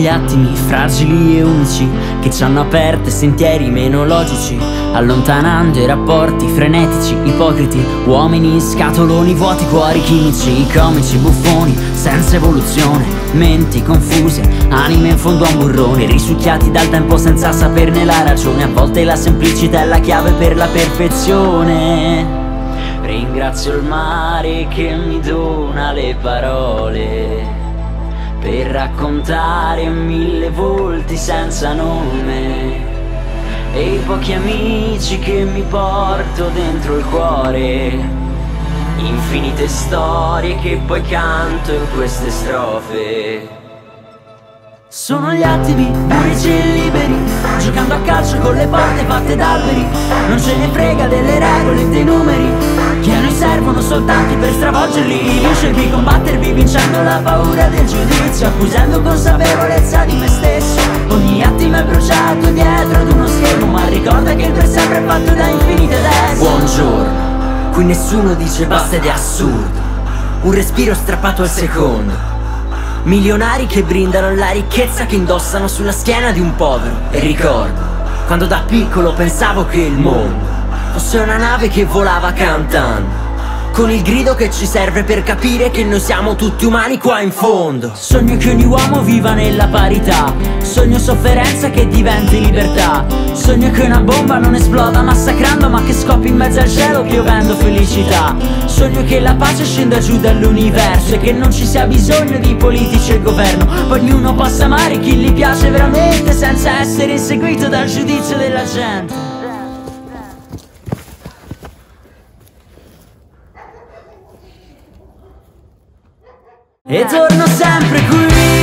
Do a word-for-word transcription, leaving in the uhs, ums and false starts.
gli attimi fragili e unici che ci hanno aperte sentieri meno logici, allontanando i rapporti frenetici, ipocriti, uomini scatoloni vuoti, cuori chimici, i comici buffoni senza evoluzione, menti confuse, anime in fondo a un burrone, risucchiati dal tempo senza saperne la ragione. A volte la semplicità è la chiave per la perfezione. Ringrazio il mare che mi dona le parole per raccontare mille volti senza nome, e i pochi amici che mi porto dentro il cuore, infinite storie che poi canto in queste strofe. Sono gli attimi unici e liberi, giocando a calcio con le porte fatte d'alberi. Non ce ne frega delle regole e dei numeri, che a noi servono soltanto per stravolgerli, vincervi, combattervi, vincendo la paura del giudizio, acquisendo consapevolezza di me stesso. Ogni attimo è bruciato dietro ad uno schermo, ma ricorda che il per sempre è fatto da infinite adesso. Buongiorno, qui nessuno dice basta ed è assurdo, un respiro strappato al secondo. Milionari che brindano la ricchezza che indossano sulla schiena di un povero. E ricordo quando da piccolo pensavo che il mondo fosse una nave che volava cantando, con il grido che ci serve per capire che noi siamo tutti umani qua in fondo. Sogno che ogni uomo viva nella parità, sogno sofferenza che diventi libertà, sogno che una bomba non esploda massacrando, ma che scoppi in mezzo al cielo piovendo felicità. Sogno che la pace scenda giù dall'universo e che non ci sia bisogno di politici e governo, poi ognuno possa amare chi gli piace veramente senza essere inseguito dal giudizio della gente. E torno sempre qui